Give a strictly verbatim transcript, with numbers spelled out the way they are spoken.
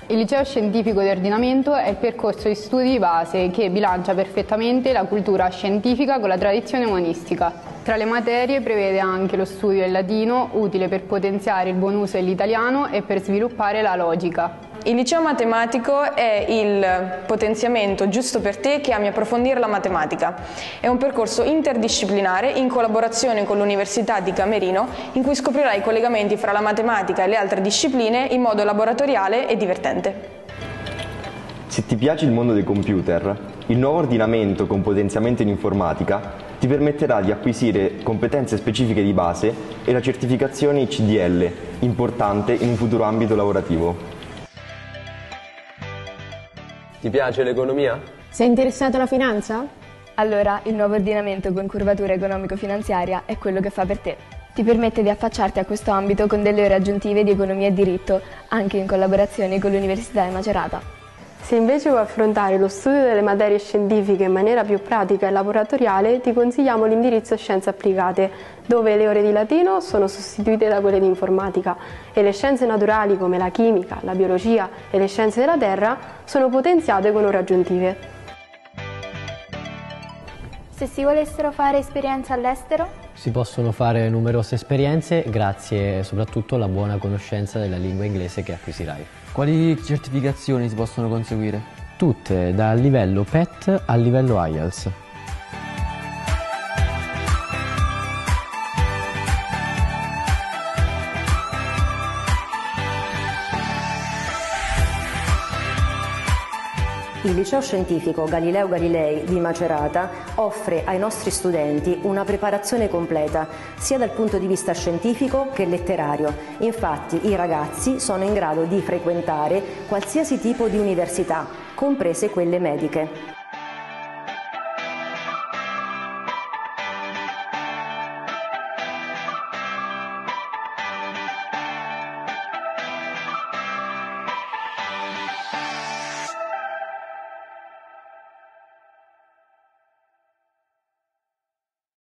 Il liceo scientifico di ordinamento è il percorso di studi di base che bilancia perfettamente la cultura scientifica con la tradizione umanistica. Tra le materie prevede anche lo studio del latino, utile per potenziare il buon uso dell'italiano e per sviluppare la logica. Il liceo matematico è il potenziamento giusto per te che ami approfondire la matematica. È un percorso interdisciplinare in collaborazione con l'Università di Camerino in cui scoprirai i collegamenti fra la matematica e le altre discipline in modo laboratoriale e divertente. Se ti piace il mondo dei computer, il nuovo ordinamento con potenziamento in informatica ti permetterà di acquisire competenze specifiche di base e la certificazione C D L, importante in un futuro ambito lavorativo. Ti piace l'economia? Sei interessato alla finanza? Allora, il nuovo ordinamento con curvatura economico-finanziaria è quello che fa per te. Ti permette di affacciarti a questo ambito con delle ore aggiuntive di economia e diritto, anche in collaborazione con l'Università di Macerata. Se invece vuoi affrontare lo studio delle materie scientifiche in maniera più pratica e laboratoriale, ti consigliamo l'indirizzo Scienze Applicate, dove le ore di latino sono sostituite da quelle di informatica e le scienze naturali come la chimica, la biologia e le scienze della terra sono potenziate con ore aggiuntive. Se si volessero fare esperienze all'estero? Si possono fare numerose esperienze grazie soprattutto alla buona conoscenza della lingua inglese che acquisirai. Quali certificazioni si possono conseguire? Tutte, dal livello P E T al livello I E L T S. Il liceo scientifico Galileo Galilei di Macerata offre ai nostri studenti una preparazione completa, sia dal punto di vista scientifico che letterario. Infatti i ragazzi sono in grado di frequentare qualsiasi tipo di università, comprese quelle mediche.